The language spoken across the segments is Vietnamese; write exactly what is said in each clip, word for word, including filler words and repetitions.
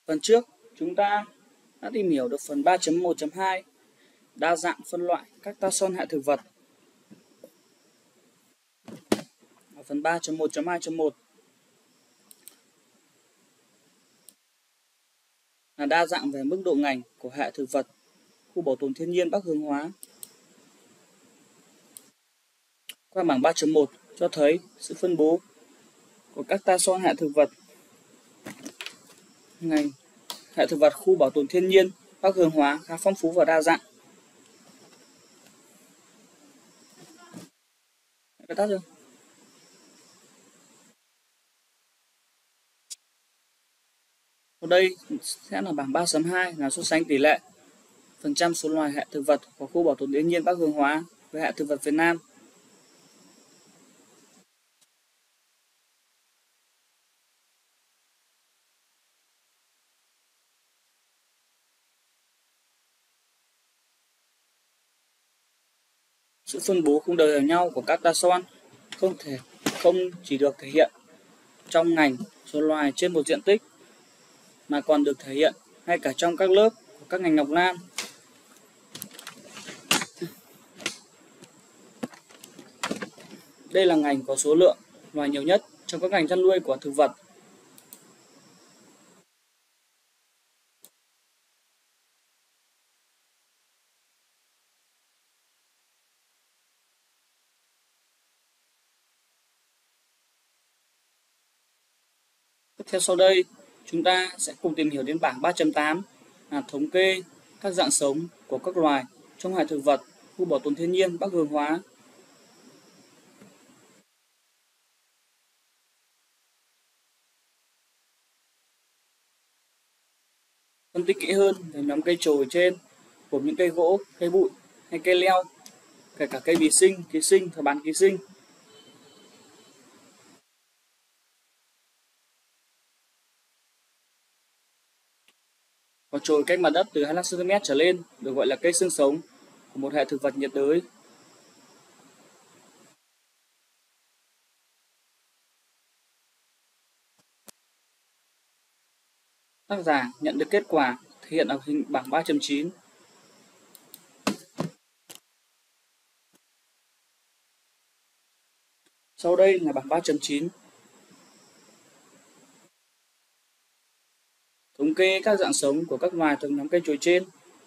Phần trước, chúng ta đã tìm hiểu được phần ba chấm một chấm hai, đa dạng phân loại các taxon hệ thực vật. Ở phần ba chấm một chấm hai chấm một là đa dạng về mức độ ngành của hệ thực vật khu bảo tồn thiên nhiên Bắc Hướng Hóa. Qua bảng ba chấm một cho thấy sự phân bố của các taxon hệ thực vật ngành hệ thực vật khu bảo tồn thiên nhiên Bắc Hướng Hóa khá phong phú và đa dạng. Cái tắt chưa? Ở đây sẽ là bảng ba chấm hai là so sánh tỷ lệ phần trăm số loài hệ thực vật của khu bảo tồn thiên nhiên Bắc Hướng Hóa với hệ thực vật Việt Nam. Sự phân bố không đều nhau của các taxon không thể không chỉ được thể hiện trong ngành số loài trên một diện tích mà còn được thể hiện ngay cả trong các lớp của các ngành ngọc lan. Đây là ngành có số lượng loài nhiều nhất trong các ngành chăn nuôi của thực vật. Tiếp theo sau đây, chúng ta sẽ cùng tìm hiểu đến bảng ba chấm tám là thống kê các dạng sống của các loài trong hệ thực vật khu bảo tồn thiên nhiên Bắc Hướng Hóa. Phân tích kỹ hơn về nhóm cây trồi trên gồm những cây gỗ, cây bụi hay cây leo, kể cả cây vi sinh, ký sinh và bán ký sinh. Có trồi cách mặt đất từ hai mươi lăm xăng ti mét trở lên được gọi là cây xương sống của một hệ thực vật nhiệt đới. Tác giả nhận được kết quả thể hiện ở hình bảng ba chấm chín. Sau đây là bảng ba chấm chín. Thống kê các dạng sống của các loài thuộc nhóm cây trồi trên.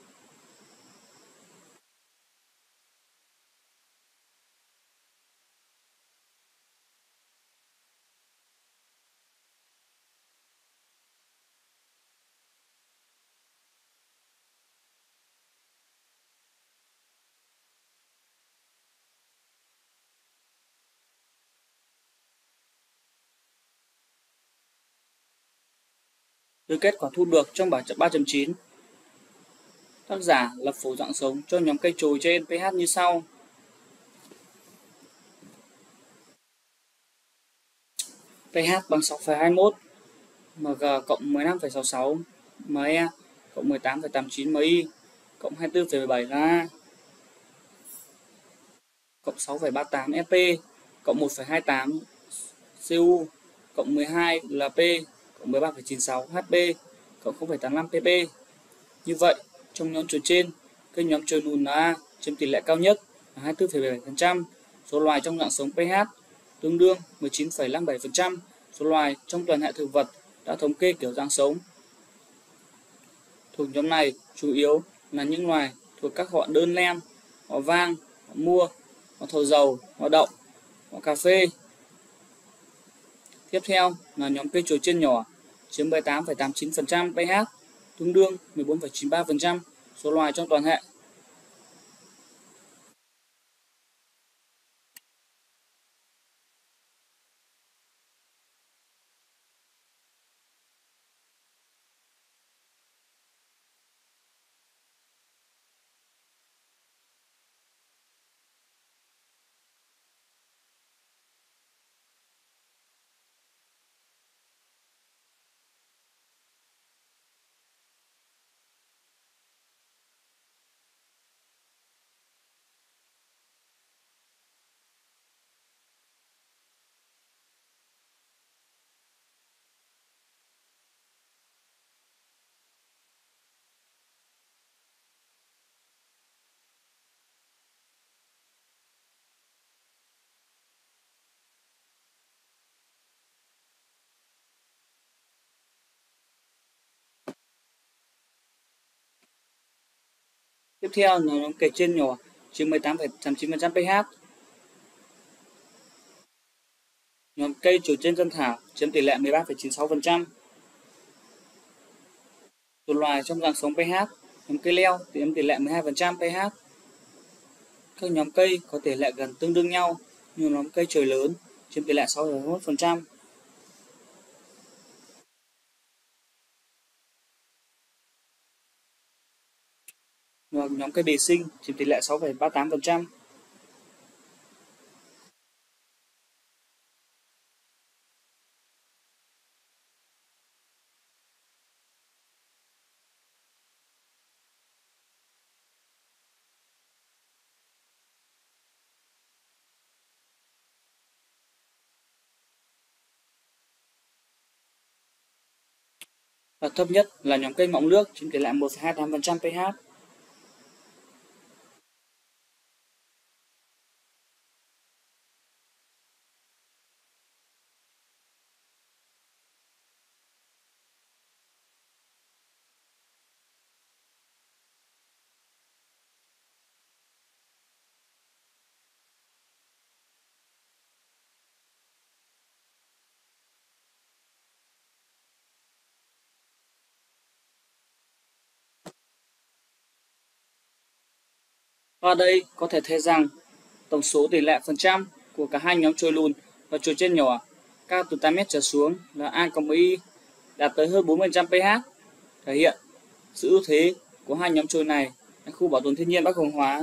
Từ kết quả thu được trong bảng ba chấm chín, tác giả lập phổ dạng sống cho nhóm cây trồi trên pH như sau. pH bằng sáu phẩy hai mươi mốt, Mg cộng mười lăm phẩy sáu mươi sáu, Me cộng mười tám phẩy tám mươi chín Mi, cộng hai mươi tư phẩy mười bảy La, cộng sáu phẩy ba mươi tám Sp, cộng một phẩy hai mươi tám Cu, cộng mười hai Lp, cộng mười ba phẩy chín mươi sáu Hp, cộng không phẩy tám mươi lăm pp. Như vậy, trong nhóm trồi trên, cây nhóm trồi lùn A chiếm tỷ lệ cao nhất là hai mươi tư phẩy bảy phần trăm số loài trong dạng sống pH, tương đương mười chín phẩy năm mươi bảy phần trăm số loài trong toàn hệ thực vật đã thống kê kiểu dạng sống. Thuộc nhóm này chủ yếu là những loài thuộc các họ đơn lem, họ vang, họ mua, họ thầu dầu, họ đậu, họ cà phê. Tiếp theo là nhóm cây trồi trên nhỏ chiếm mười tám phẩy tám mươi chín phần trăm pH, tương đương mười bốn phẩy chín mươi ba phần trăm số loài trong toàn hệ. Tiếp theo là nhóm kể trên nhỏ chiếm mười tám phẩy tám mươi chín phần trăm pH. Nhóm cây trồi trên thân thảo chiếm tỷ lệ mười ba phẩy chín mươi sáu phần trăm. Một loài trong dạng sống pH, nhóm cây leo chiếm tỷ lệ mười hai phần trăm pH. Các nhóm cây có tỷ lệ gần tương đương nhau như nhóm cây trồi lớn chiếm tỷ lệ sáu phẩy một phần trăm. Và nhóm cây bề sinh chiếm tỷ lệ sáu phẩy ba mươi tám phần trăm. Và thấp nhất là nhóm cây mọng nước chiếm tỷ lệ một phẩy hai mươi tám phần trăm pH. Và đây có thể thấy rằng tổng số tỷ lệ phần trăm của cả hai nhóm trồi lùn và trồi trên nhỏ cao từ tám mét trở xuống là A cộng Y đạt tới hơn bốn mươi phần trăm pH, thể hiện sự ưu thế của hai nhóm trồi này tại khu bảo tồn thiên nhiên Bắc Hướng Hóa.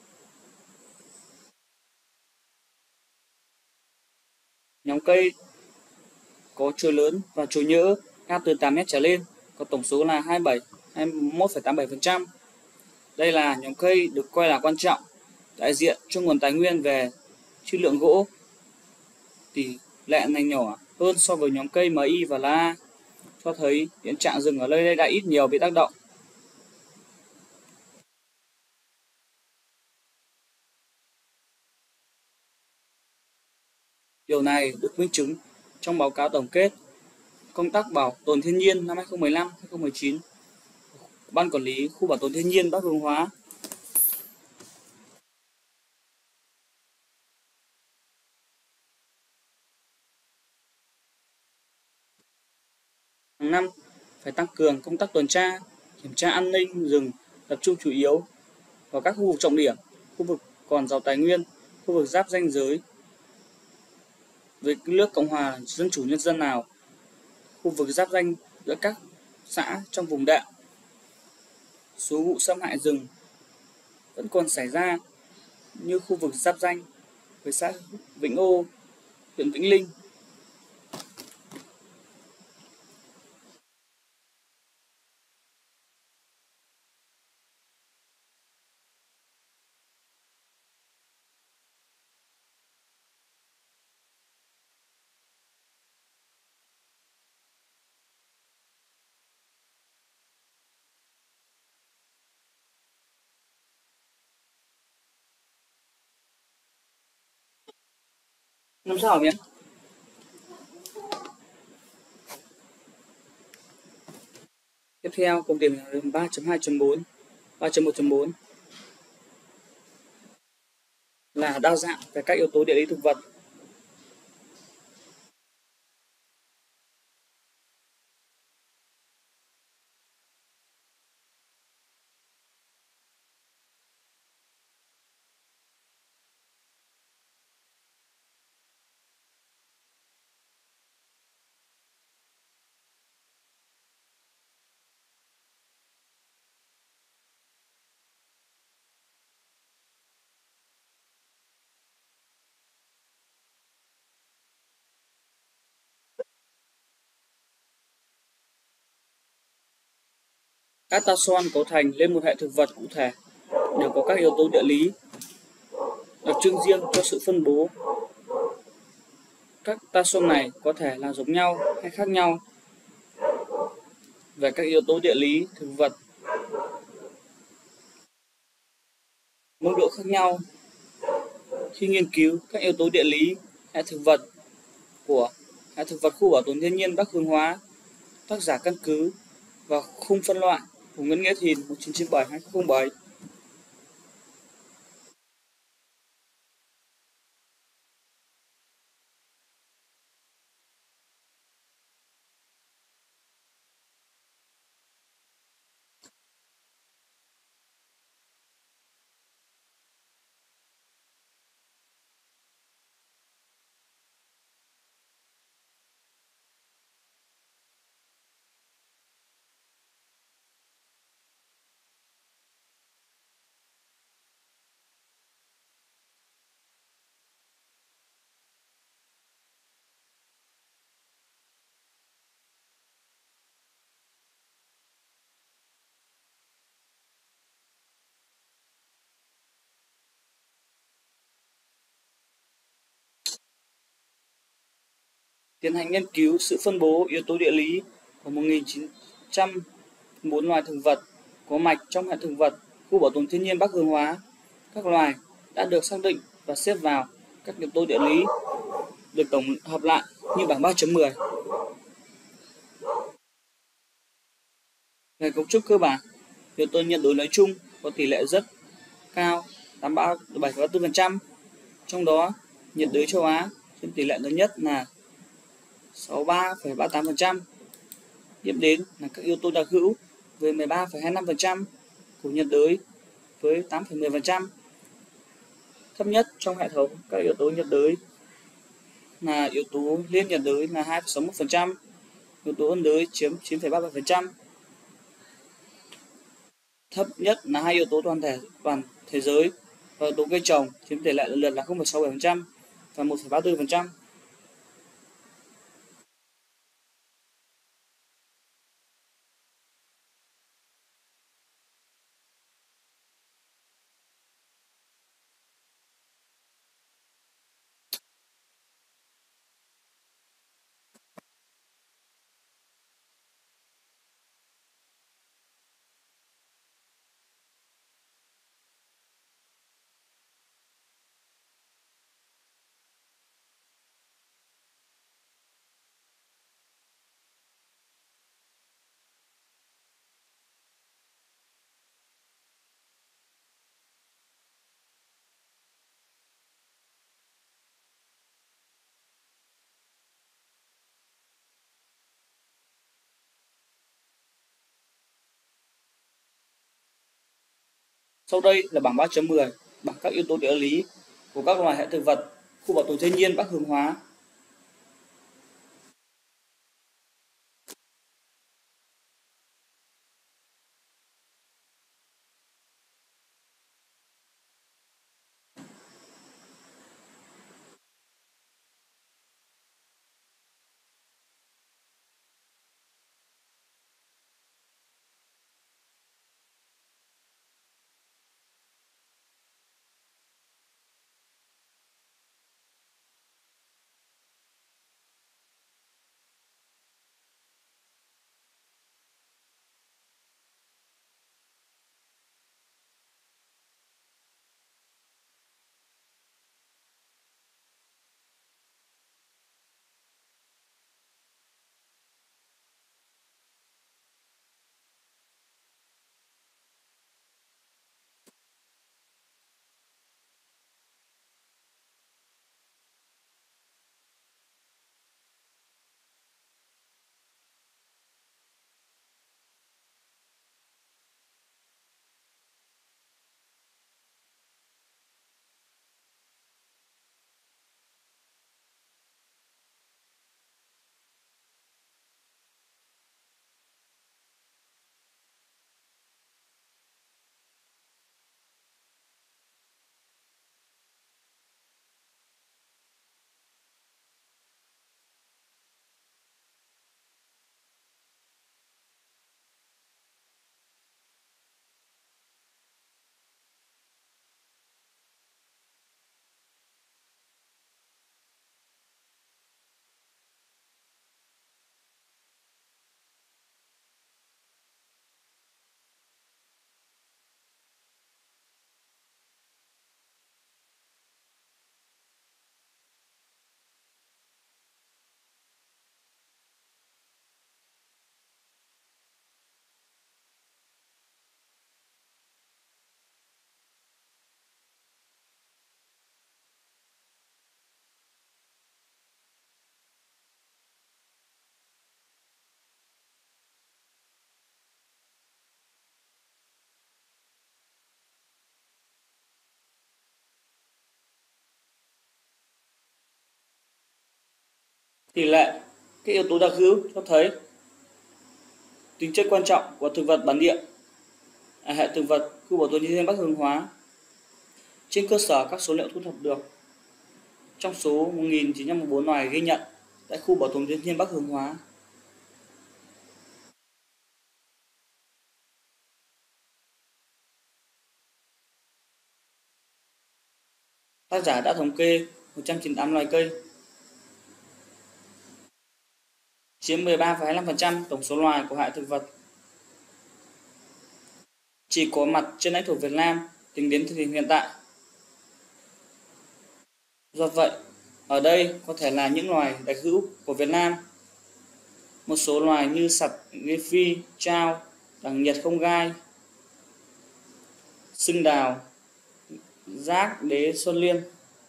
Nhóm cây có trồi lớn và trồi nhỡ cao từ tám mét trở lên có tổng số là hai mươi bảy, hai mươi mốt phẩy tám mươi bảy phần trăm. Đây là nhóm cây được coi là quan trọng, đại diện cho nguồn tài nguyên về chất lượng gỗ. Tỷ lệ này nhỏ hơn so với nhóm cây M I và La A, cho thấy hiện trạng rừng ở nơi đây đã ít nhiều bị tác động. Điều này được minh chứng trong báo cáo tổng kết công tác bảo tồn thiên nhiên năm hai không một năm hai không một chín của Ban Quản lý Khu Bảo tồn Thiên nhiên Bắc Hướng Hóa. Hàng năm phải tăng cường công tác tuần tra, kiểm tra an ninh rừng, tập trung chủ yếu vào các khu vực trọng điểm, khu vực còn giàu tài nguyên, khu vực giáp ranh giới với nước Cộng hòa Dân chủ Nhân dân Lào, khu vực giáp ranh giữa các xã trong vùng đệm. Số vụ xâm hại rừng vẫn còn xảy ra như khu vực giáp ranh với xã Vĩnh Âu, huyện Vĩnh Linh. Năm sao nhé. Tiếp theo cùng tìm hiểu ba chấm hai chấm bốn, ba chấm một chấm bốn là đa dạng về các yếu tố địa lý thực vật. Các taxon cấu thành lên một hệ thực vật cụ thể đều có các yếu tố địa lý đặc trưng riêng cho sự phân bố. Các taxon này có thể là giống nhau hay khác nhau về các yếu tố địa lý thực vật, mức độ khác nhau. Khi nghiên cứu các yếu tố địa lý hệ thực vật của hệ thực vật khu bảo tồn thiên nhiên Bắc Hướng Hóa, tác giả căn cứ vào khung phân loại của Nguyễn Nghĩa Thìn một nghìn chín trăm chín mươi bảy đến hai nghìn không trăm lẻ bảy tiến hành nghiên cứu sự phân bố yếu tố địa lý của một nghìn chín trăm bốn loài thực vật có mạch trong hệ thực vật khu bảo tồn thiên nhiên Bắc Hương Hóa. Các loài đã được xác định và xếp vào các yếu tố địa lý được tổng hợp lại như bảng ba chấm mười. Về cấu trúc cơ bản, yếu tố nhiệt đới nói chung có tỷ lệ rất cao tám mươi bảy phẩy ba mươi tư phần trăm, trong đó nhiệt đới châu Á chiếm tỷ lệ lớn nhất là sáu mươi ba phẩy ba mươi tám phần trăm. Tiếp đến là các yếu tố đặc hữu với mười ba phẩy hai mươi lăm phần trăm, của nhiệt đới với tám phẩy mười phần trăm. Thấp nhất trong hệ thống các yếu tố nhiệt đới là yếu tố liên nhiệt đới là hai phẩy sáu mươi mốt phần trăm, yếu tố ôn đới chiếm chín phẩy ba mươi bảy phần trăm. Thấp nhất là hai yếu tố toàn thể toàn thế giới và yếu tố cây trồng chiếm tỷ lệ lần lượt là không phẩy sáu mươi bảy phần trăm và một phẩy ba mươi tư phần trăm. Sau đây là bảng ba chấm mười, bảng các yếu tố địa lý của các loài hệ thực vật khu bảo tồn thiên nhiên Bắc Hương Hóa. Tỷ lệ các yếu tố đặc hữu cho thấy tính chất quan trọng của thực vật bản địa ở hệ thực vật khu bảo tồn thiên nhiên Bắc Hương Hóa trên cơ sở các số liệu thu thập được trong số một nghìn chín trăm mười bốn loài ghi nhận tại khu bảo tồn thiên nhiên Bắc Hương Hóa. Tác giả đã thống kê một trăm chín mươi tám loài cây chiếm mười ba phẩy hai mươi lăm phần trăm tổng số loài của hệ thực vật chỉ có mặt trên lãnh thổ Việt Nam tính đến thời điểm hiện tại. Do vậy, ở đây có thể là những loài đặc hữu của Việt Nam. Một số loài như sặc ghê phi, trao, đằng nhiệt không gai, sưng đào, giác đế xuân liên.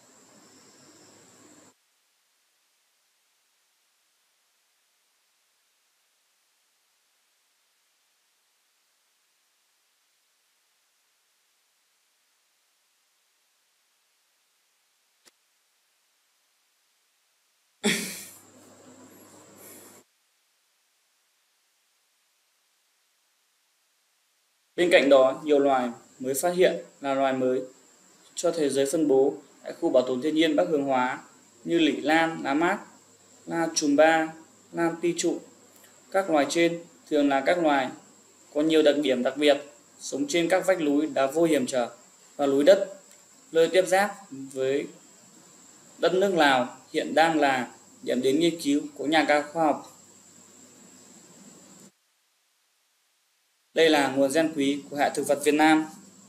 Bên cạnh đó, nhiều loài mới phát hiện là loài mới cho thế giới phân bố tại khu bảo tồn thiên nhiên Bắc Hướng Hóa như lỷ lan, lá mát, la chùm ba, lan ti trụ. Các loài trên thường là các loài có nhiều đặc điểm đặc biệt, sống trên các vách núi đá vôi hiểm trở và núi đất, nơi tiếp giáp với đất nước Lào hiện đang là điểm đến nghiên cứu của nhà khoa học. Đây là nguồn gen quý của hệ thực vật Việt Nam.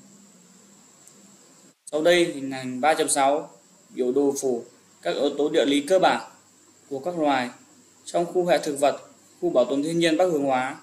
Sau đây hình ảnh ba chấm sáu biểu đồ phổ các yếu tố địa lý cơ bản của các loài trong khu hệ thực vật, khu bảo tồn thiên nhiên Bắc Hướng Hóa.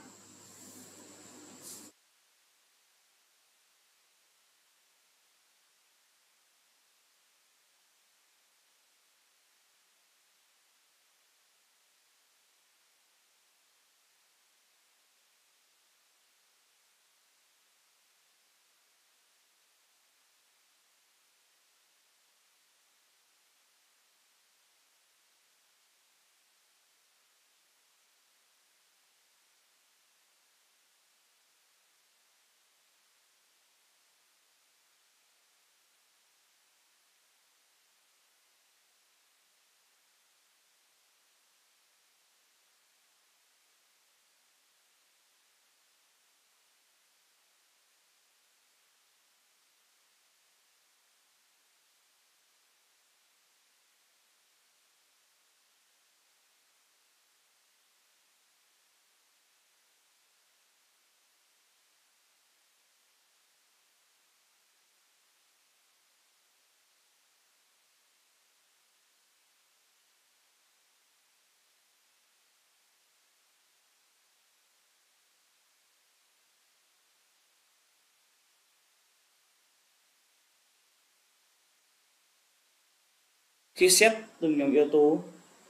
Khi xét từng nhóm yếu tố,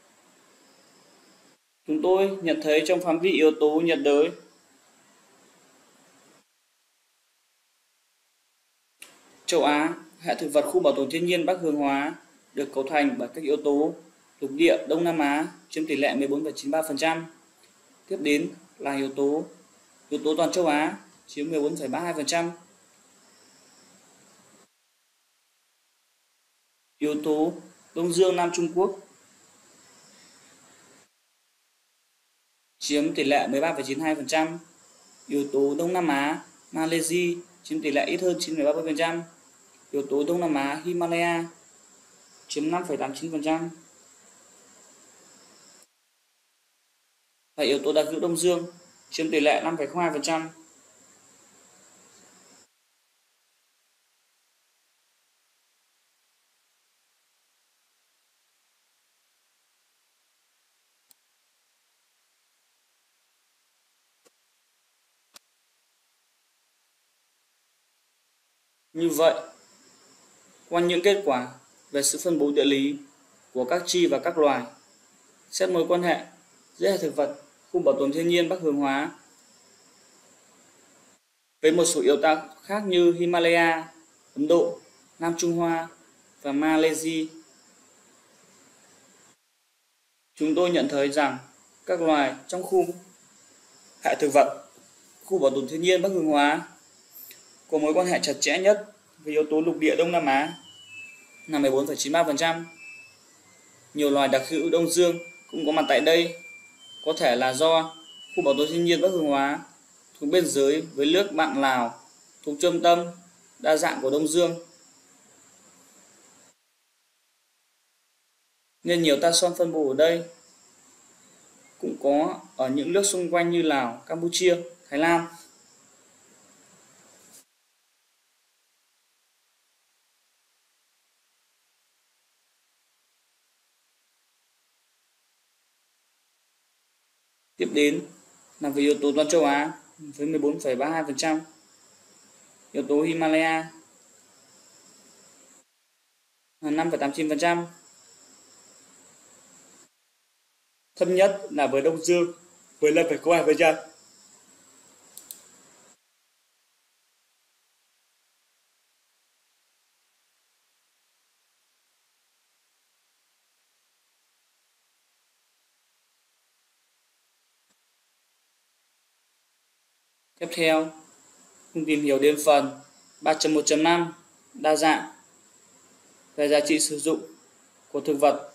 chúng tôi nhận thấy trong phạm vi yếu tố nhiệt đới, châu Á, hệ thực vật khu bảo tồn thiên nhiên Bắc Hướng Hóa được cấu thành bởi các yếu tố lục địa Đông Nam Á chiếm tỷ lệ mười bốn phẩy chín mươi ba phần trăm. Tiếp đến là yếu tố yếu tố toàn châu Á chiếm mười bốn phẩy ba mươi hai phần trăm. Yếu tố Đông Dương Nam Trung Quốc chiếm tỷ lệ mười ba phẩy chín mươi hai phần trăm. Yếu tố Đông Nam Á Malaysia chiếm tỷ lệ ít hơn chín phẩy ba mươi phần trăm. Yếu tố Đông Nam Á Himalaya chiếm năm phẩy tám mươi chín phần trăm. Và yếu tố đặc hữu Đông Dương chiếm tỷ lệ năm phẩy không hai phần trăm. Như vậy, qua những kết quả về sự phân bố địa lý của các chi và các loài, xét mối quan hệ giữa hệ thực vật khu bảo tồn thiên nhiên Bắc Hướng Hóa với một số yếu tố khác như Himalaya, Ấn Độ, Nam Trung Hoa và Malaysia, chúng tôi nhận thấy rằng các loài trong khu hệ thực vật khu bảo tồn thiên nhiên Bắc Hướng Hóa có mối quan hệ chặt chẽ nhất với yếu tố lục địa Đông Nam Á là mười bốn phẩy chín mươi ba phần trăm. Nhiều loài đặc hữu Đông Dương cũng có mặt tại đây, có thể là do khu bảo tồn thiên nhiên Bắc Hướng Hóa thuộc biên giới với nước bạn Lào, thuộc trung tâm đa dạng của Đông Dương, nên nhiều taxon phân bố ở đây cũng có ở những nước xung quanh như Lào, Campuchia, Thái Lan. Tiếp đến là về yếu tố toàn châu Á với mười bốn phẩy ba mươi hai phần trăm, yếu tố Himalaya là năm phẩy tám mươi chín phần trăm, thấp nhất là với Đông Dương với năm phẩy không hai phần trăm. Tiếp theo, cùng tìm hiểu đến phần ba chấm một chấm năm đa dạng về giá trị sử dụng của thực vật.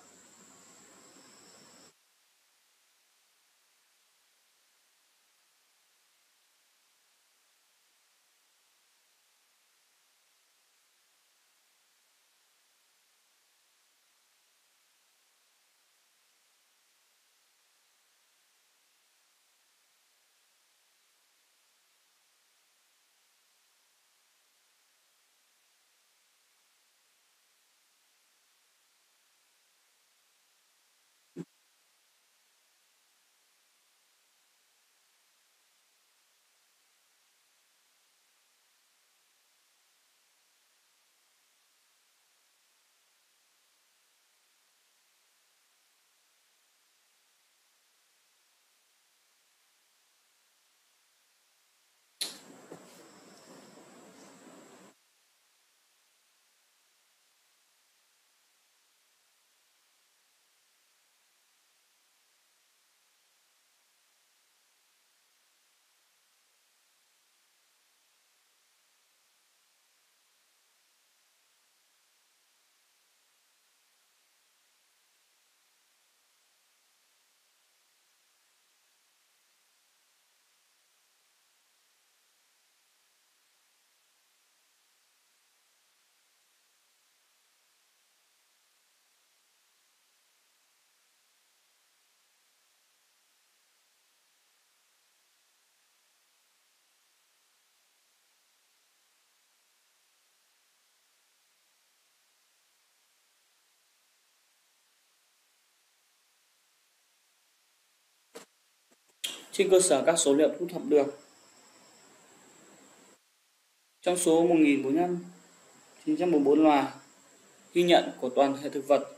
Trên cơ sở các số liệu thu thập được, trong số một nghìn chín trăm bốn mươi tư loài ghi nhận của toàn hệ thực vật,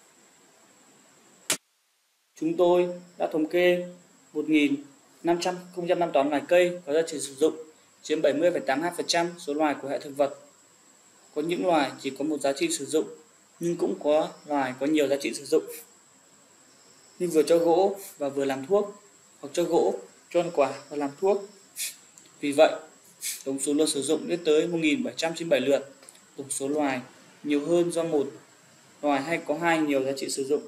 chúng tôi đã thống kê một nghìn năm trăm năm mươi tám loài cây có giá trị sử dụng, chiếm bảy mươi phẩy tám mươi hai phần trăm số loài của hệ thực vật. Có những loài chỉ có một giá trị sử dụng, nhưng cũng có loài có nhiều giá trị sử dụng, như vừa cho gỗ và vừa làm thuốc, hoặc cho gỗ, cho ăn quả và làm thuốc. Vì vậy, tổng số lượt sử dụng lên tới một nghìn bảy trăm chín mươi bảy lượt. Tổng số loài nhiều hơn do một loài hay có hai nhiều giá trị sử dụng.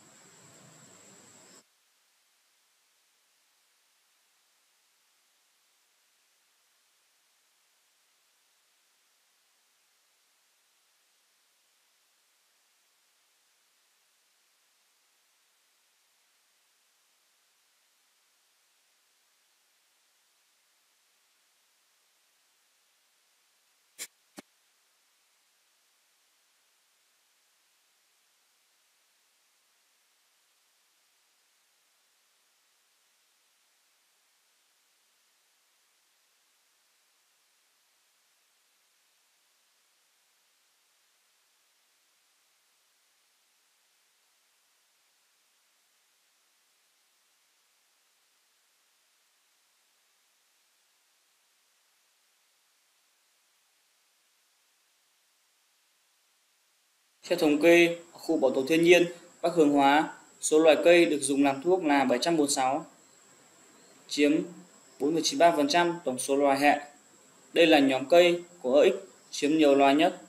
Theo thống kê, ở khu bảo tồn thiên nhiên Bắc Hướng Hóa, số loài cây được dùng làm thuốc là bảy trăm bốn mươi sáu, chiếm bốn mươi chín phẩy ba phần trăm tổng số loài hệ. Đây là nhóm cây có ích chiếm nhiều loài nhất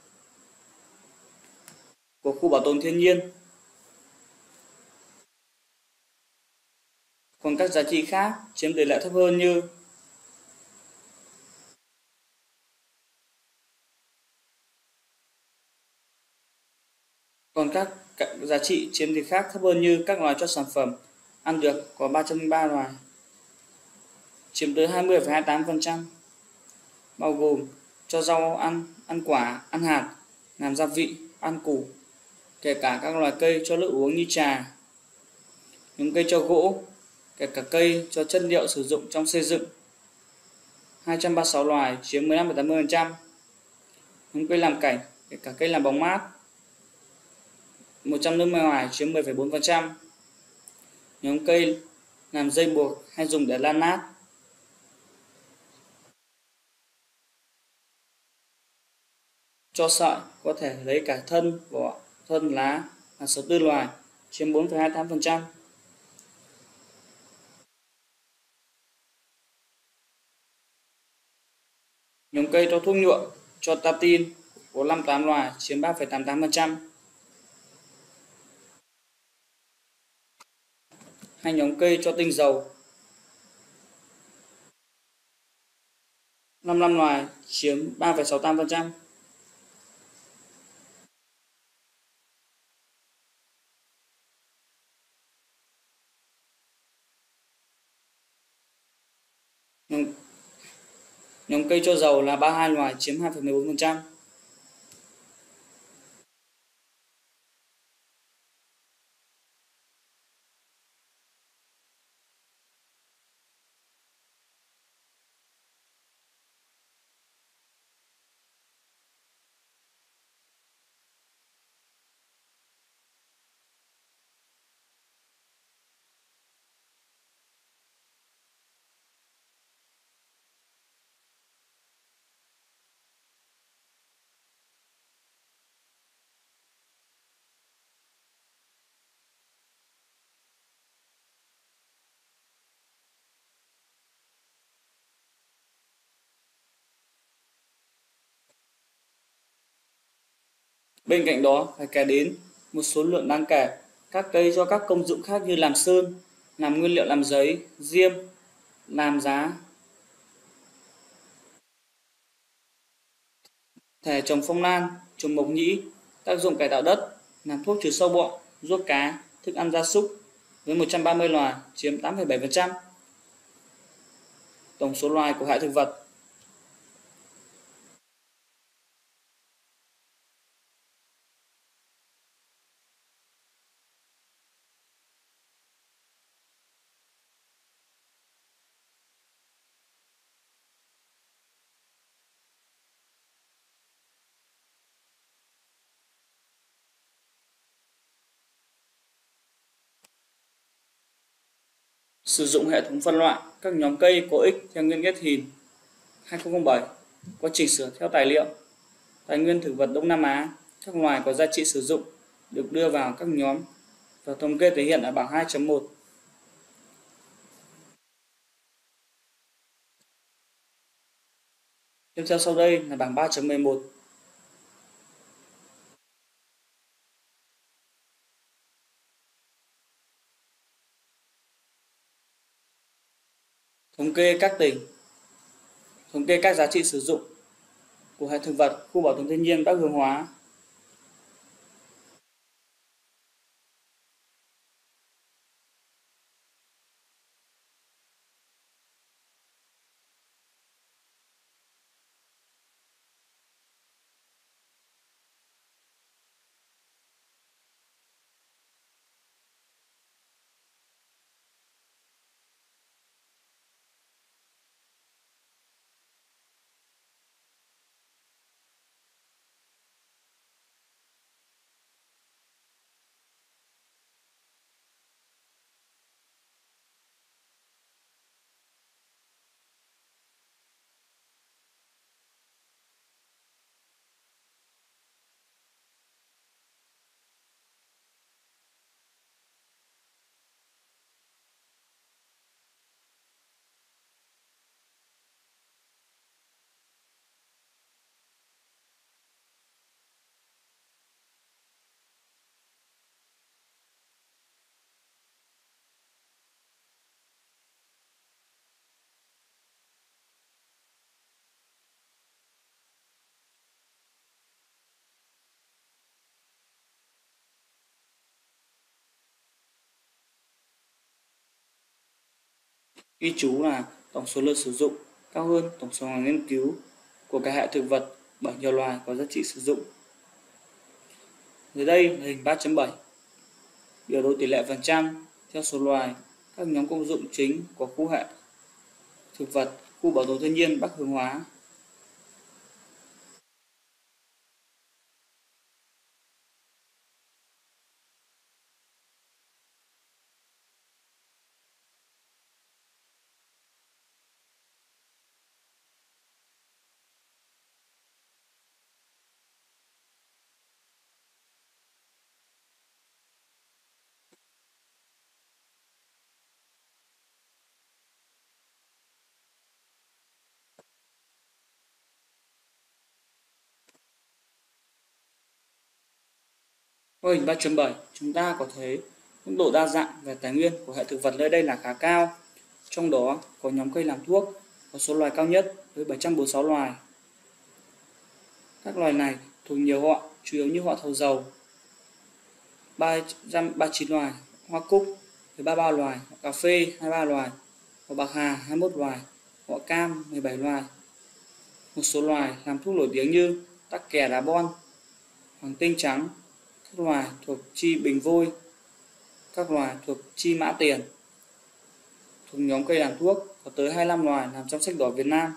của khu bảo tồn thiên nhiên. Còn các giá trị khác chiếm tỷ lệ thấp hơn như còn các, các giá trị chiếm tỷ khác thấp hơn như các loài cho sản phẩm, ăn được có ba trăm lẻ ba loài, chiếm tới hai mươi phẩy hai mươi tám phần trăm, bao gồm cho rau ăn, ăn quả, ăn hạt, làm gia vị, ăn củ, kể cả các loài cây cho nước uống như trà. Nhóm cây cho gỗ, kể cả cây cho chất liệu sử dụng trong xây dựng, hai trăm ba mươi sáu loài, chiếm mười lăm phẩy tám mươi phần trăm. Nhóm cây làm cảnh, kể cả cây làm bóng mát, một trăm năm mươi loài, chiếm mười phẩy bốn phần trăm. Nhóm cây làm dây buộc hay dùng để lan nát. Cho sợi có thể lấy cả thân, vỏ, thân, lá là sáu mươi tư loài, chiếm bốn phẩy hai mươi tám phần trăm. Nhóm cây cho thuốc nhuộm, cho tatin có năm mươi tám loài, chiếm ba phẩy tám mươi tám phần trăm. Hai nhóm cây cho tinh dầu, năm mươi lăm loài, chiếm ba phẩy sáu mươi tám phần trăm. Nhóm, nhóm cây cho dầu là ba mươi hai loài, chiếm hai phẩy mười bốn phần trăm. Bên cạnh đó phải kể đến một số lượng đáng kể các cây cho các công dụng khác như làm sơn, làm nguyên liệu làm giấy, diêm, làm giá. Thể trồng phong lan, trồng mộc nhĩ, tác dụng cải tạo đất, làm thuốc trừ sâu bọ, ruốc cá, thức ăn gia súc với một trăm ba mươi loài, chiếm tám phẩy bảy phần trăm tổng số loài của hệ thực vật. Sử dụng hệ thống phân loại các nhóm cây có ích theo nguyên Ghét Hình hai không không bảy có chỉnh sửa theo tài liệu Tài nguyên thực vật Đông Nam Á. Các loài có giá trị sử dụng được đưa vào các nhóm và thống kê thể hiện ở bảng hai chấm một. Tiếp theo sau đây là bảng ba chấm mười một. Thống kê các tỉnh, thống kê các giá trị sử dụng của hệ thực vật khu bảo tồn thiên nhiên Bắc Hướng Hóa. Ghi chú là tổng số lượng sử dụng cao hơn tổng số ngành nghiên cứu của cả hệ thực vật bởi nhiều loài có giá trị sử dụng. Dưới đây là hình ba chấm bảy, biểu đồ tỷ lệ phần trăm theo số loài các nhóm công dụng chính của khu hệ thực vật, khu bảo tồn thiên nhiên Bắc Hướng Hóa. Qua hình ba chấm bảy, chúng ta có thấy mức độ đa dạng về tài nguyên của hệ thực vật nơi đây là khá cao. Trong đó có nhóm cây làm thuốc có số loài cao nhất với bảy trăm bốn mươi sáu loài. Các loài này thuộc nhiều họ, chủ yếu như họ thầu dầu, ba trăm ba mươi chín loài, hoa cúc với ba mươi ba loài, họ cà phê hai mươi ba loài, họ bạc hà hai mươi mốt loài, họ cam mười bảy loài. Một số loài làm thuốc nổi tiếng như tắc kè đá bon, hoàng tinh trắng, các loài thuộc chi bình vôi, các loài thuộc chi mã tiền. Thuộc nhóm cây làm thuốc có tới hai mươi lăm loài nằm trong sách đỏ Việt Nam.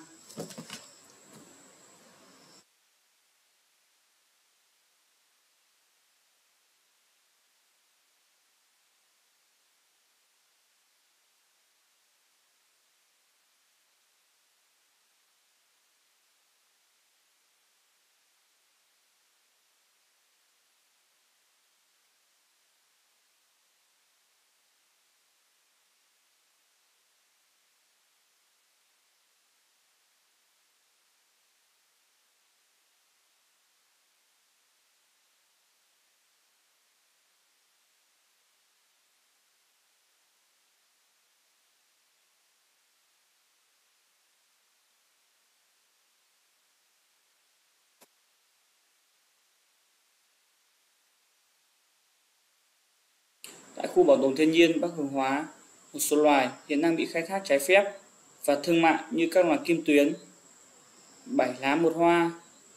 Tại khu bảo tồn thiên nhiên Bắc Hướng Hóa, một số loài hiện đang bị khai thác trái phép và thương mại như các loài kim tuyến, bảy lá một hoa,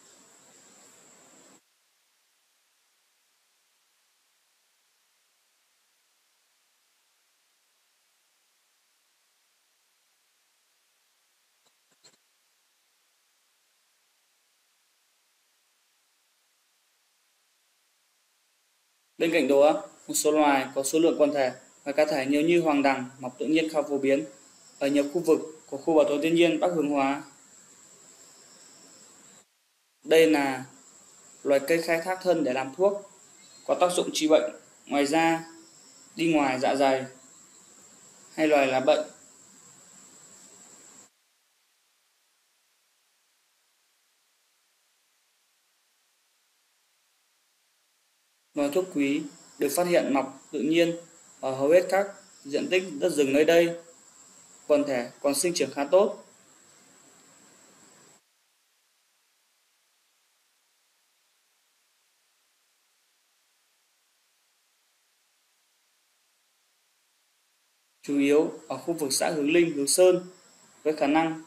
bên cạnh đó, một số loài có số lượng quần thể và cá thể nhiều như hoàng đằng mọc tự nhiên khá phổ biến ở nhiều khu vực của khu bảo tồn thiên nhiên Bắc Hướng Hóa. Đây là loài cây khai thác thân để làm thuốc, có tác dụng trị bệnh ngoài da, đi ngoài dạ dày hay loài lá bệnh. Loài thuốc quý được phát hiện mọc tự nhiên ở hầu hết các diện tích đất rừng nơi đây, quần thể còn sinh trưởng khá tốt. Chủ yếu ở khu vực xã Hướng Linh, Hướng Sơn với khả năng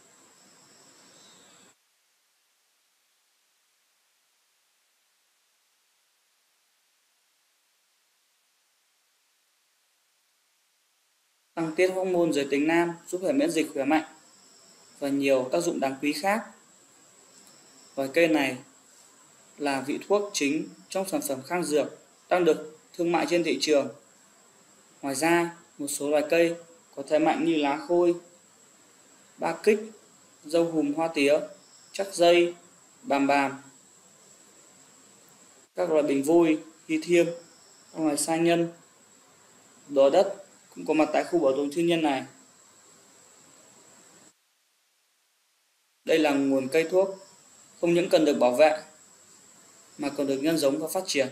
tăng tiết hormone giới tính nam giúp hệ miễn dịch khỏe mạnh và nhiều tác dụng đáng quý khác. Loài cây này là vị thuốc chính trong sản phẩm khang dược đang được thương mại trên thị trường. Ngoài ra, một số loài cây có thế mạnh như lá khôi, ba kích, dâu hùm hoa tía, chắc dây, bàm bàm, các loài bình vôi, hy thiêm, các loài sa nhân, đỏ đất cũng có mặt tại khu bảo tồn thiên nhiên này. Đây là nguồn cây thuốc không những cần được bảo vệ mà còn được nhân giống và phát triển.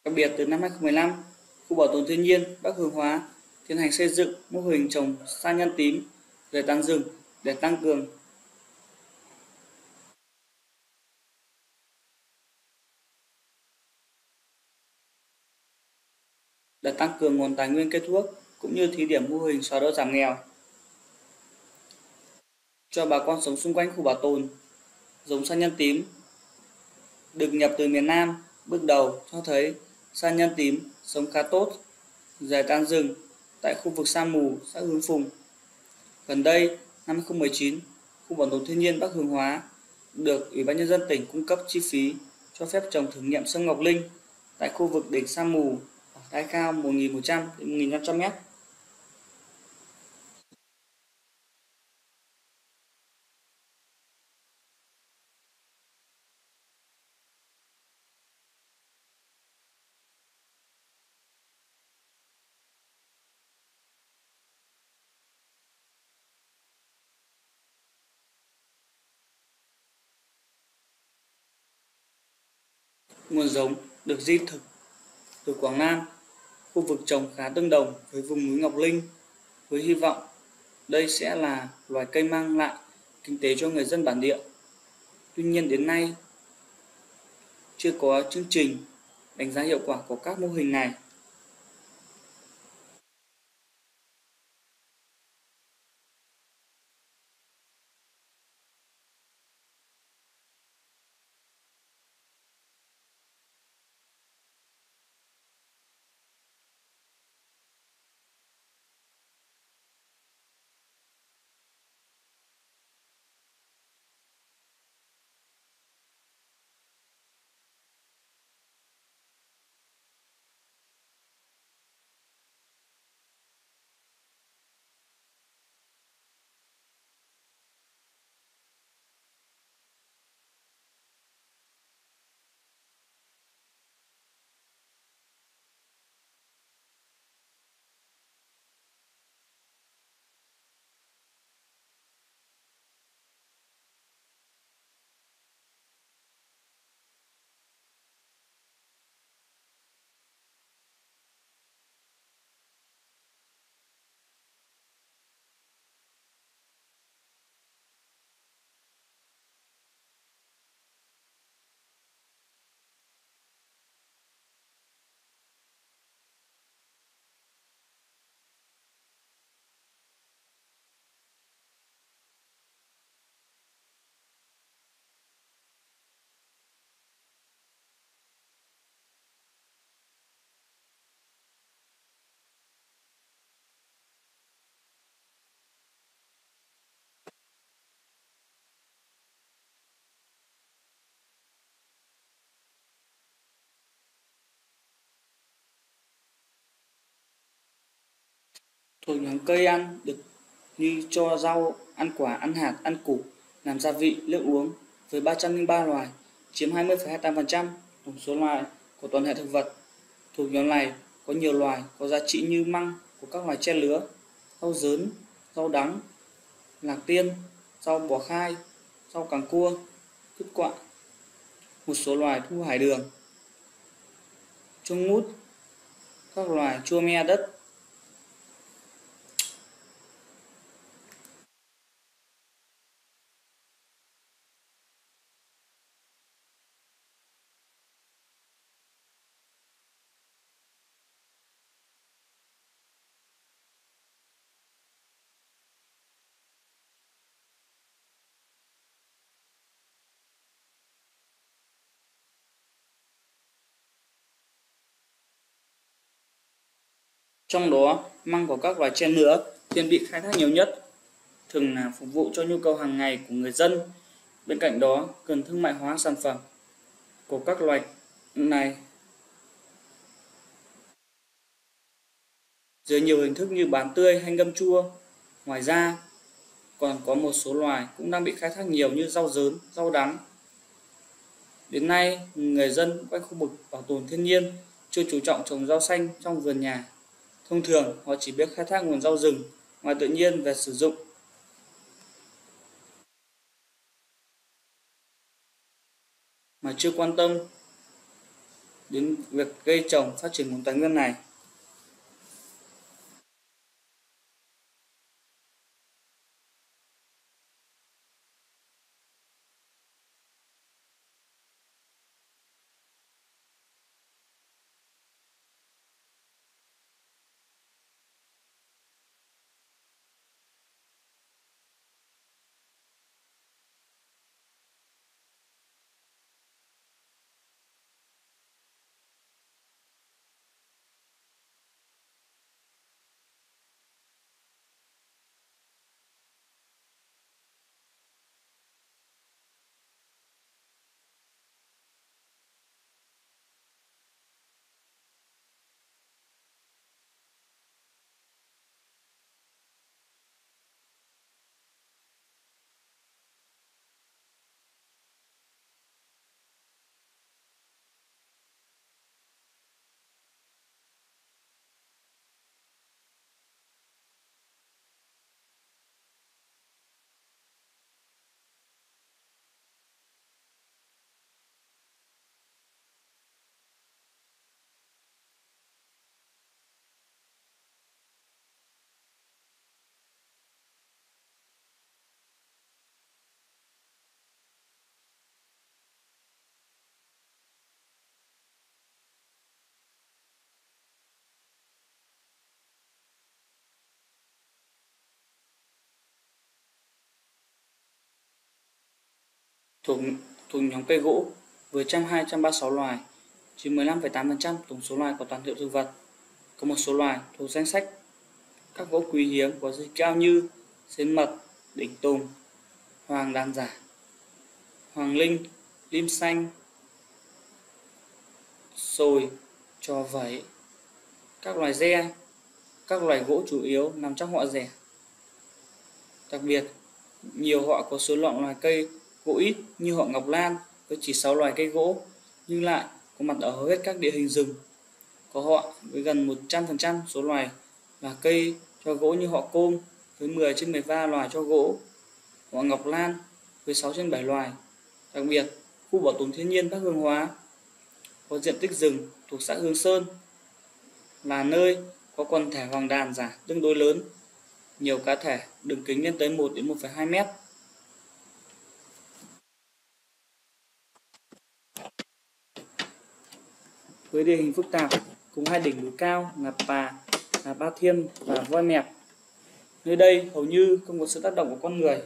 Đặc biệt từ năm hai không một năm, Khu Bảo tồn Thiên nhiên Bắc Hướng Hóa tiến hành xây dựng mô hình trồng sa nhân tím rời tán rừng để tăng cường để tăng cường nguồn tài nguyên cây thuốc, cũng như thí điểm mô hình xóa đói giảm nghèo cho bà con sống xung quanh khu bảo tồn. Giống sa nhân tím được nhập từ miền Nam, bước đầu cho thấy sa nhân tím sống khá tốt, rời tán rừng tại khu vực Sa Mù, xã Hướng Phùng. Gần đây, năm hai không một chín, Khu Bảo tồn Thiên nhiên Bắc Hướng Hóa được Ủy ban nhân dân tỉnh cung cấp chi phí cho phép trồng thử nghiệm sâm ngọc linh tại khu vực đỉnh Sa Mù ở đáy cao một nghìn một trăm đến một nghìn năm trăm mét. Nguồn giống được di thực từ Quảng Nam, khu vực trồng khá tương đồng với vùng núi Ngọc Linh, với hy vọng đây sẽ là loài cây mang lại kinh tế cho người dân bản địa. Tuy nhiên đến nay chưa có chương trình đánh giá hiệu quả của các mô hình này. Thuộc nhóm cây ăn được như cho rau, ăn quả, ăn hạt, ăn củ, làm gia vị, nước uống với ba trăm lẻ ba loài, chiếm hai mươi phẩy hai mươi tám phần trăm tổng số loài của toàn hệ thực vật. Thuộc nhóm này có nhiều loài có giá trị như măng của các loài tre lứa, rau dớn, rau đắng, lạc tiên, rau bò khai, rau càng cua, cứt quạ, một số loài thu hải đường, chuông ngút, các loài chua me đất. Trong đó, măng của các loài tre nữa hiện bị khai thác nhiều nhất, thường là phục vụ cho nhu cầu hàng ngày của người dân. Bên cạnh đó, cần thương mại hóa sản phẩm của các loài này dưới nhiều hình thức như bán tươi hay ngâm chua. Ngoài ra, còn có một số loài cũng đang bị khai thác nhiều như rau dớn, rau đắng. Đến nay, người dân quanh khu vực bảo tồn thiên nhiên chưa chú trọng trồng rau xanh trong vườn nhà. Thông thường, họ chỉ biết khai thác nguồn rau rừng ngoài tự nhiên về sử dụng, mà chưa quan tâm đến việc cây trồng phát triển nguồn tài nguyên này. Thuộc thuộc nhóm cây gỗ với một trăm hai trăm ba mươi sáu loài, chiếm mười lăm phẩy tám phần trăm tổng số loài của toàn hiệu thực vật. Có một số loài thuộc danh sách các gỗ quý hiếm có giá trị cao như xến mật, đỉnh tùng, hoàng đàn giả, hoàng linh, lim xanh, sồi, trò vẩy. Các loài re, các loài gỗ chủ yếu nằm trong họ rẻ. Đặc biệt, nhiều họ có số lượng loài cây gỗ ít như họ ngọc lan với chỉ sáu loài cây gỗ, nhưng lại có mặt ở hầu hết các địa hình rừng. Có họ với gần một trăm phần trăm số loài là cây cho gỗ như họ côm với mười trên mười ba loài cho gỗ, họ ngọc lan với sáu trên bảy loài. Đặc biệt, khu bảo tồn thiên nhiên Bắc Hương Hóa có diện tích rừng thuộc xã Hương Sơn là nơi có quần thể hoàng đàn giả tương đối lớn, nhiều cá thể đường kính lên tới một đến một phẩy hai mét. Với địa hình phức tạp cùng hai đỉnh núi cao là Pà, là Ba Thiên và Voi Mẹp, nơi đây hầu như không có sự tác động của con người.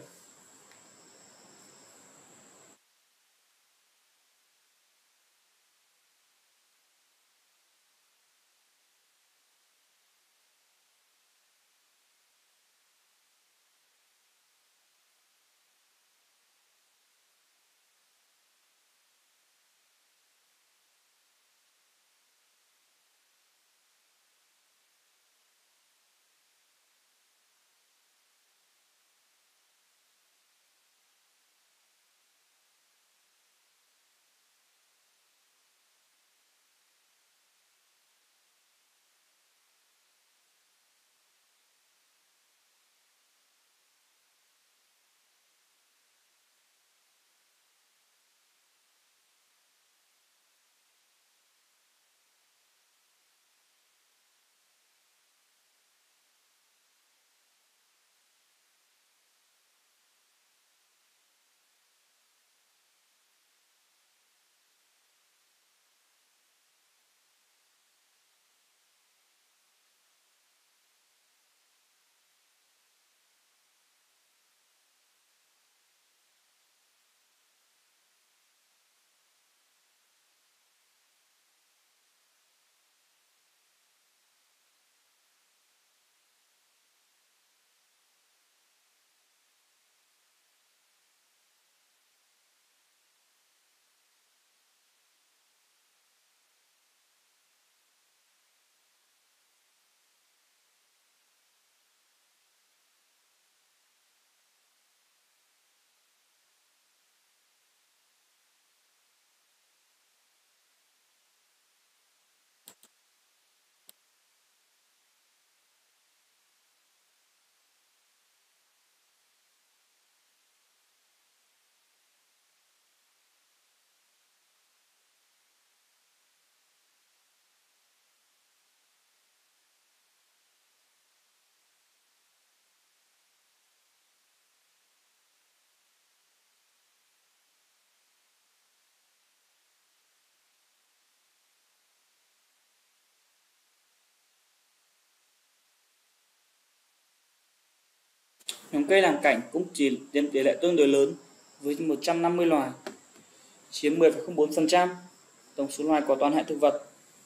Nhóm cây làm cảnh cũng chỉ chiếm tỷ lệ tương đối lớn với một trăm năm mươi loài, chiếm mười phẩy không bốn phần trăm tổng số loài của toàn hệ thực vật.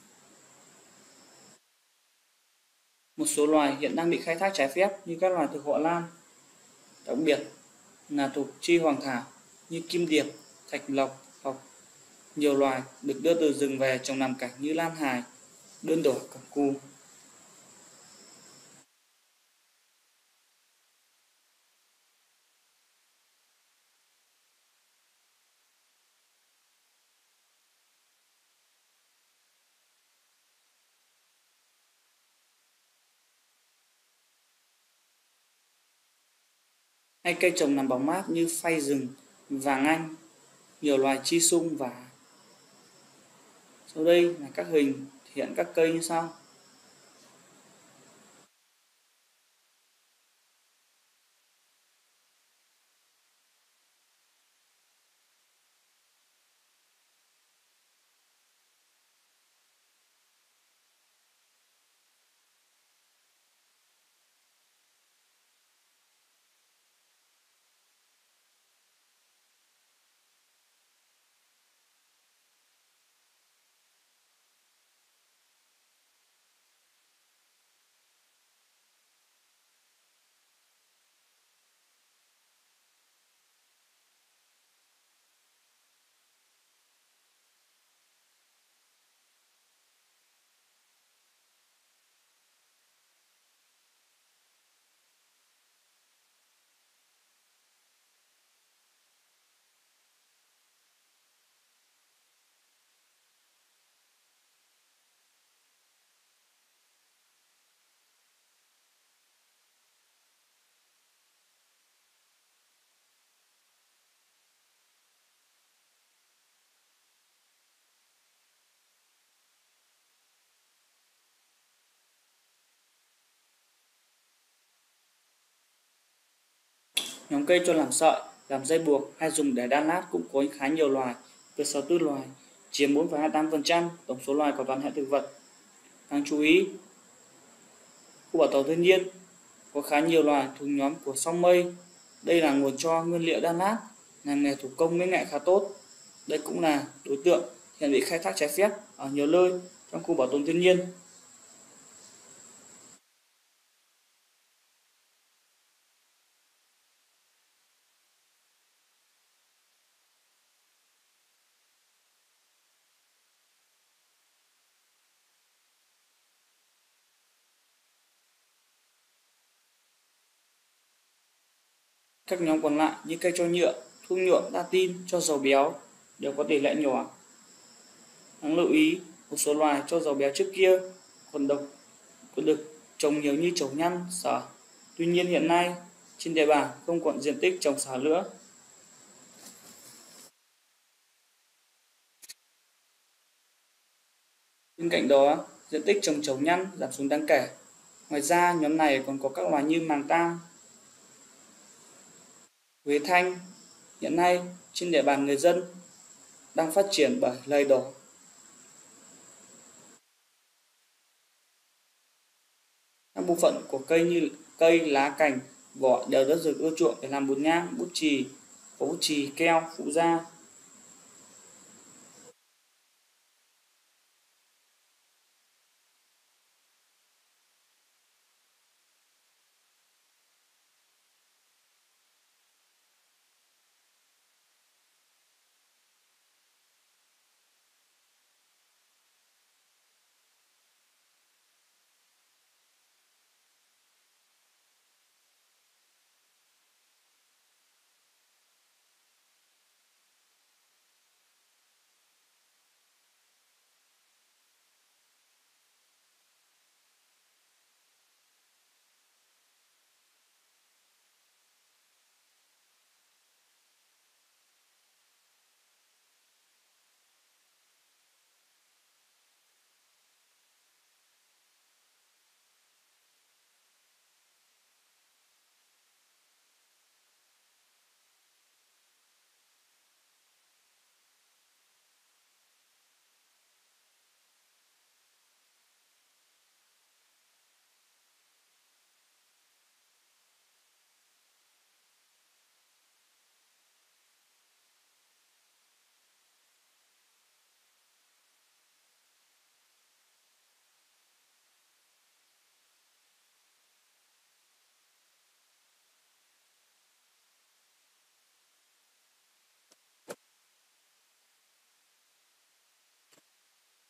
Một số loài hiện đang bị khai thác trái phép như các loài thực họ lan, đặc biệt là thuộc chi hoàng thảo như kim điệp, thạch lộc hoặc nhiều loài được đưa từ rừng về trồng làm cảnh như lan hài, đơn đỏ, cẩm cù. Hay cây trồng làm bóng mát như phay rừng, vàng anh, nhiều loài chi sung và. Sau đây là các hình thể hiện các cây như sau. Nhóm cây cho làm sợi, làm dây buộc hay dùng để đan lát cũng có khá nhiều loài, với sáu mươi tư loài, chiếm bốn phẩy hai mươi tám phần trăm tổng số loài của toàn hệ thực vật. Đáng chú ý, khu bảo tồn thiên nhiên có khá nhiều loài thuộc nhóm của song mây. Đây là nguồn cho nguyên liệu đan lát, làm nghề thủ công mỹ nghệ khá tốt. Đây cũng là đối tượng hiện bị khai thác trái phép ở nhiều nơi trong khu bảo tồn thiên nhiên. Các nhóm còn lại như cây cho nhựa, thuốc nhuộm, đa tin, cho dầu béo đều có tỷ lệ nhỏ. Đáng lưu ý, một số loài cho dầu béo trước kia còn độc còn được trồng nhiều như trầu nhăn, sả. Tuy nhiên hiện nay trên địa bàn không còn diện tích trồng sả nữa. Bên cạnh đó, diện tích trồng trầu nhăn giảm xuống đáng kể. Ngoài ra, nhóm này còn có các loài như màng tang, quế thanh. Hiện nay trên địa bàn người dân đang phát triển bởi lầy đỏ. Các bộ phận của cây như cây, lá, cành, vỏ đều rất được ưa chuộng để làm bột nhang, bút chì, có bút chì, keo, phụ gia.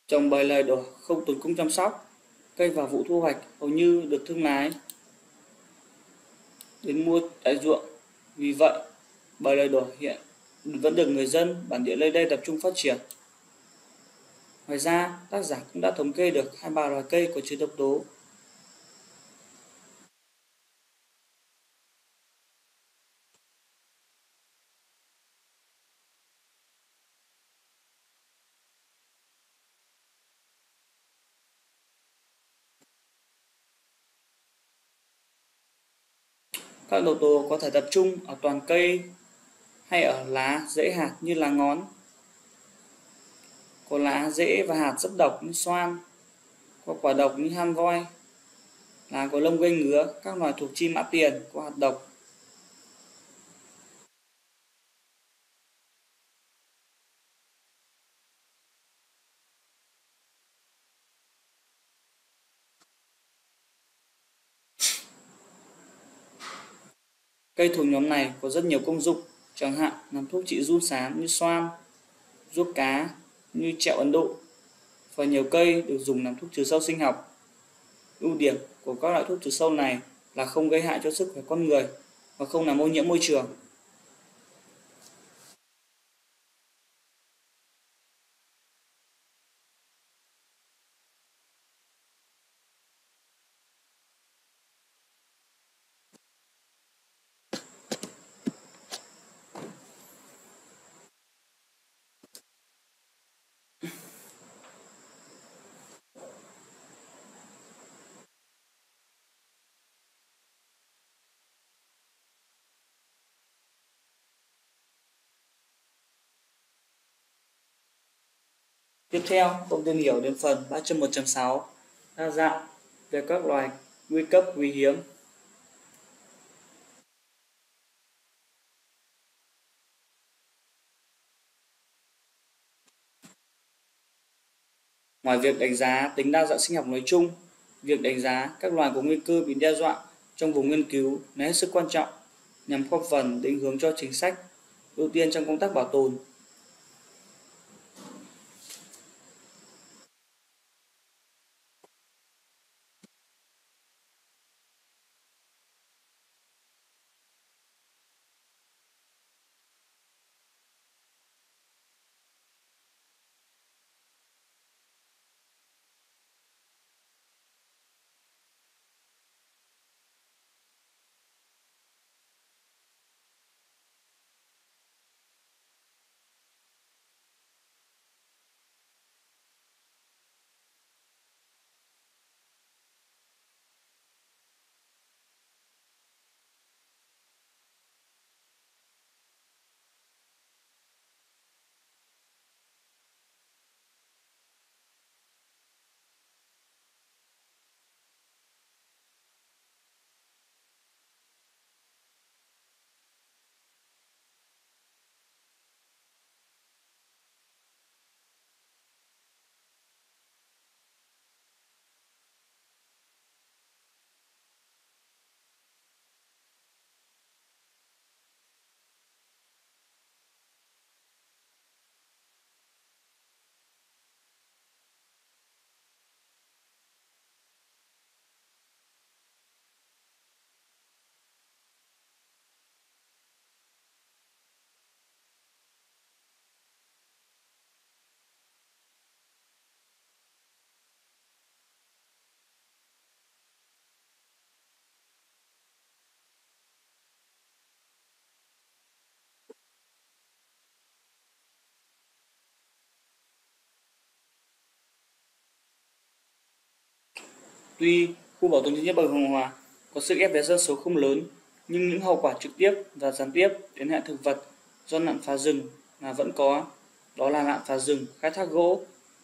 Trồng bời lời đỏ không tốn công chăm sóc, cây vào vụ thu hoạch hầu như được thương lái đến mua tại ruộng. Vì vậy, bời lời đỏ hiện vẫn được người dân bản địa nơi đây tập trung phát triển. Ngoài ra, tác giả cũng đã thống kê được hai mươi ba loài cây có chứa độc tố. Các độc tố có thể tập trung ở toàn cây hay ở lá, rễ, hạt như lá ngón. Có lá, rễ và hạt rất độc như xoan, có quả độc như han voi. Lá có lông gây ngứa, các loài thuộc chim mã tiền có hạt độc. Cây thuộc nhóm này có rất nhiều công dụng, chẳng hạn làm thuốc trị run sán như xoan, ruốc cá như trẹo Ấn Độ, và nhiều cây được dùng làm thuốc trừ sâu sinh học. Ưu điểm của các loại thuốc trừ sâu này là không gây hại cho sức khỏe con người và không làm ô nhiễm môi trường. Tiếp theo, cùng tìm hiểu đến phần ba chấm một chấm sáu, đa dạng về các loài nguy cấp quý hiếm. Ngoài việc đánh giá tính đa dạng sinh học nói chung, việc đánh giá các loài có nguy cơ bị đe dọa trong vùng nghiên cứu là hết sức quan trọng nhằm góp phần định hướng cho chính sách ưu tiên trong công tác bảo tồn. Tuy khu bảo tồn thiên nhiên Bạch Hồng Hòa có sức ép về dân số không lớn, nhưng những hậu quả trực tiếp và gián tiếp đến hệ thực vật do nạn phá rừng là vẫn có, đó là nạn phá rừng, khai thác gỗ,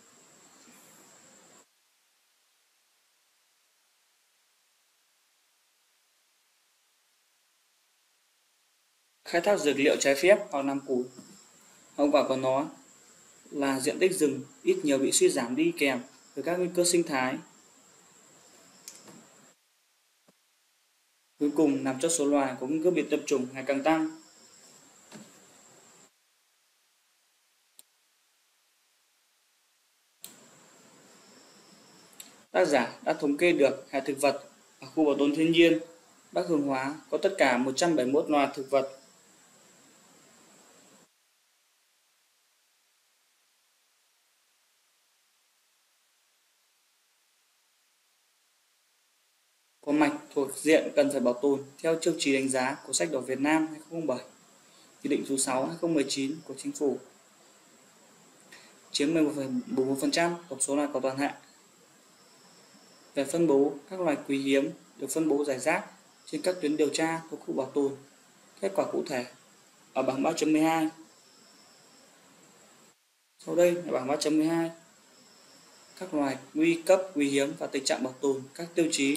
khai thác dược liệu trái phép hoặc làm củi. Hậu quả của nó là diện tích rừng ít nhiều bị suy giảm đi kèm với các nguy cơ sinh thái. Cuối cùng làm cho số loài có nguy cơ bị tuyệt chủng ngày càng tăng. Tác giả đã thống kê được hệ thực vật ở khu bảo tồn thiên nhiên Bắc Hương Hóa có tất cả một trăm bảy mươi mốt loài thực vật. Có mạch thuộc diện cần phải bảo tồn theo chương trình đánh giá của sách đỏ Việt Nam hai không không bảy, Nghị định số sáu hai không một chín của Chính phủ, chiếm mười một phẩy bốn mươi phần trăm tổng số loài có toàn hệ. Về phân bố, các loài quý hiếm được phân bố rải rác trên các tuyến điều tra thuộc khu bảo tồn. Kết quả cụ thể ở bảng ba chấm mười hai. Sau đây là bảng ba chấm mười hai. Các loài nguy cấp, quý hiếm và tình trạng bảo tồn, các tiêu chí.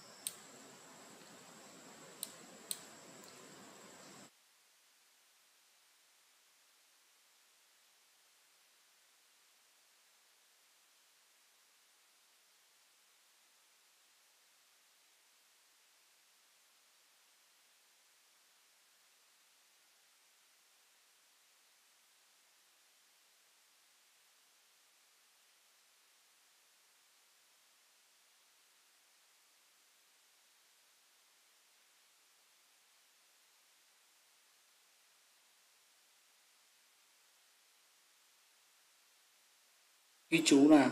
Ghi chú là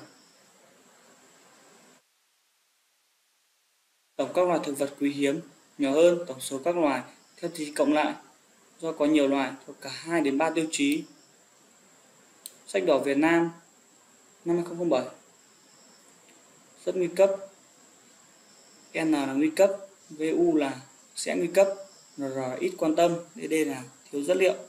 tổng các loài thực vật quý hiếm nhỏ hơn tổng số các loài theo tiêu chí cộng lại do có nhiều loài thuộc cả hai đến ba tiêu chí. Sách đỏ Việt Nam năm hai không không bảy. Rất nguy cấp. N là nguy cấp, vê u là sẽ nguy cấp, R ít quan tâm, đê đê là thiếu chất liệu.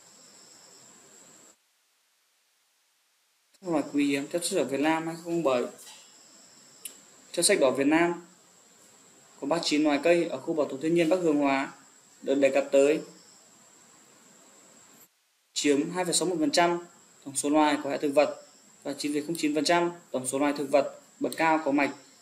Các loài quý hiếm theo sách đỏ Việt Nam hai không không bảy. Theo sách đỏ Việt Nam có ba mươi chín loài cây ở khu bảo tồn thiên nhiên Bắc Hương Hóa được đề cập tới, chiếm hai phẩy sáu mươi mốt phần trăm tổng số loài có hệ thực vật và chín phẩy không chín phần trăm tổng số loài thực vật bậc cao có mạch